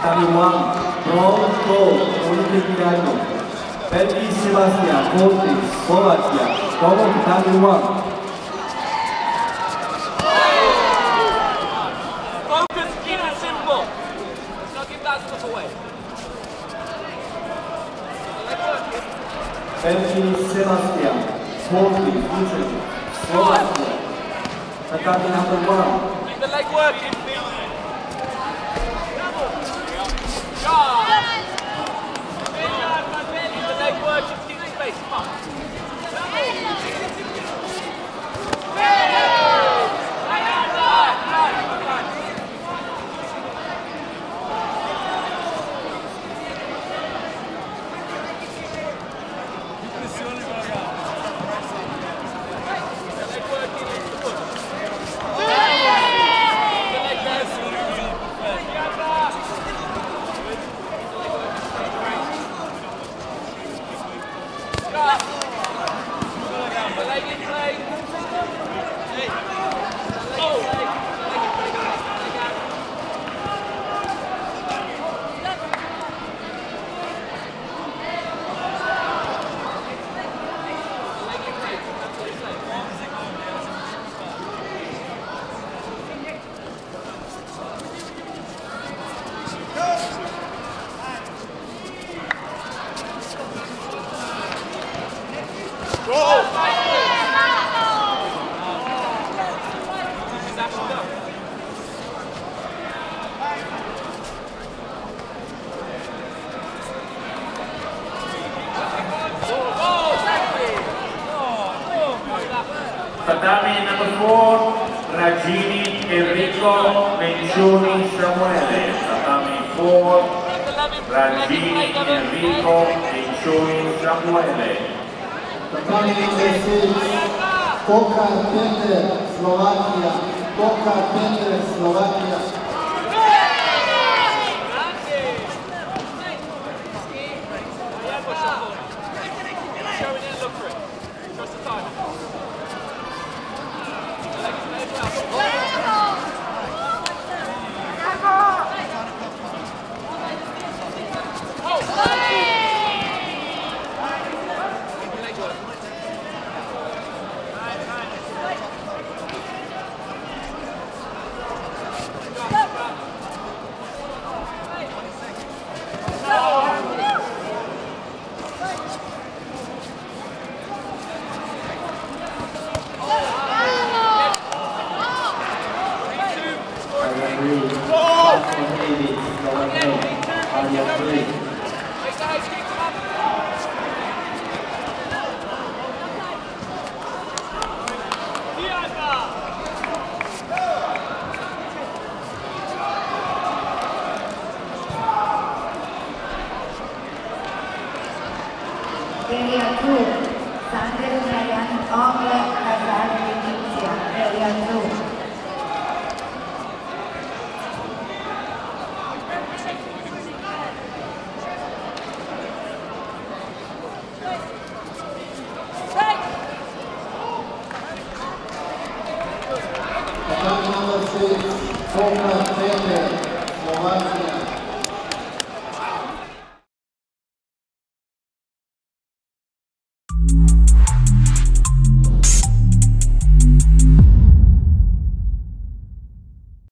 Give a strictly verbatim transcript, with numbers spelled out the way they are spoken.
Tatami one, Pronto, Olympic Idol. Betty Sebastian, Baltics, Slovakia, Tomo Tatami one. Focus, keep it simple. Let's not give that stuff away. Betty Sebastian, Baltics, Italy, Slovakia, Tatami number one. Keep the leg working. Tatami number four, Ragini Enrico Mencioni Samuele. Tatami four, Ragini Enrico Mencioni Samuele. Tatami number six, Kokar Peter, Slovakia, Kokar Peter, Slovakia. Area two, Sandra Ryan, Angle, Hazard, Tunisia, Area two. Number six, Kokar Peter,